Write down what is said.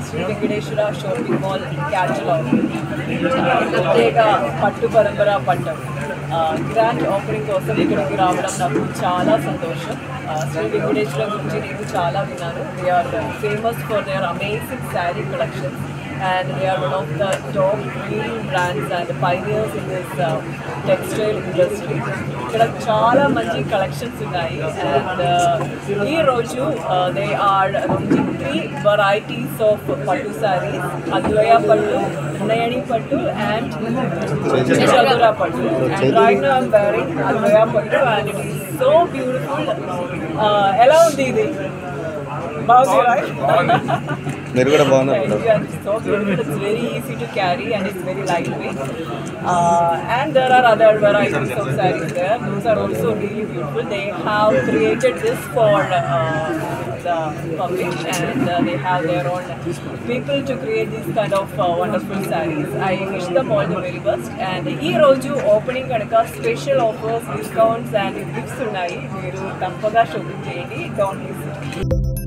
Shri Venkateswara shopping mall catalogue ప్రత్యేక పట్టు పరంపర పట్టం గ్రాండ్ ఓపెనింగ్ కోసం ఇక్కడికి రావడం నాకు చాలా సంతోషం. శ్రీ వెంకటేశ్వర గురించి నేను చాలా విన్నాను. They are famous for their amazing saree collections and they are one of the top leading brands and pioneers in this textile industry. ఇక్కడ చాలా మంచి కలెక్షన్స్ ఉన్నాయి అండ్ ఈ రోజు they are launching 3 varieties of pattu sarees, Advaya Pattu, Nayani పట్టు and చదురా పట్టు. And right now I'm wearing అద్వయ పట్టు and it is so beautiful. ఎలా ఉంది ఇది? బాగుంది right? మీరు కూడా బాగున్నారు. So beautiful. It's very easy to carry and it's very lightweight. And there are other varieties of sarees there. Those are also really beautiful. They have created this for the public and they have their own people to create these kind of wonderful sarees. I wish them all the very best. And ee roju opening kanaka special offers, discounts and gifts unnayi. Meeru tampaga shopping cheyandi. Don't miss it.